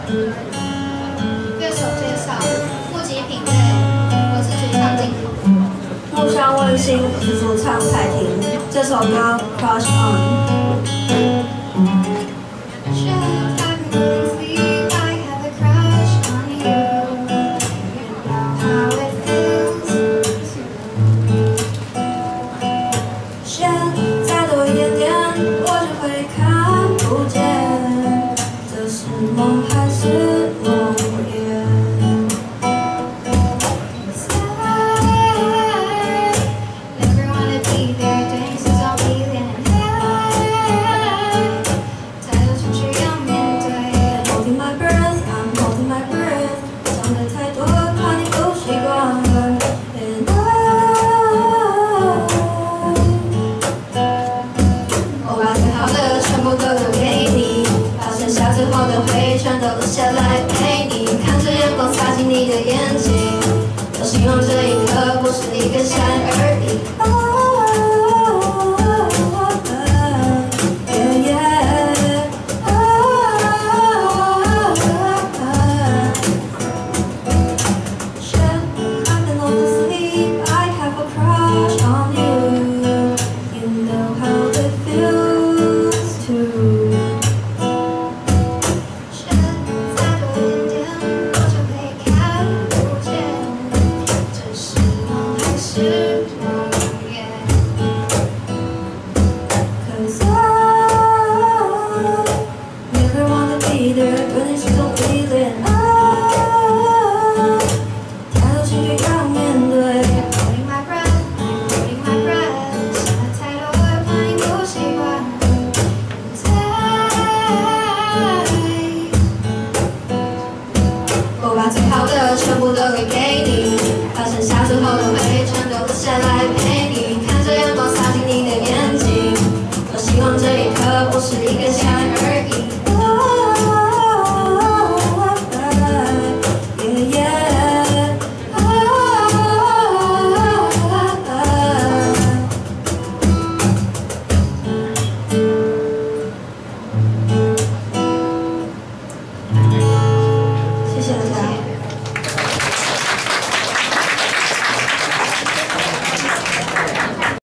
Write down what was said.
乐手介绍：募集品类，我是主唱进口。 木上问心，我是主唱蔡婷。这首歌《Crush On》。再多一点点，我就会看不见，这是梦还是梦魇 Never wanna be there， 对你是种依恋。太多情绪要面对。 Holding my breath, I'm holding my breath， 想的太多，怕你不习惯。我把最好的全部都留给你，把剩下最后的回忆全都留下来陪你。看着阳光洒进你的眼睛，多希望这一刻不是一个下雨而已。我把最好的全部都留给你，把剩下最后的回忆全都留下来陪你。看着阳光洒进你的眼睛，多希望这一刻不是一个下雨。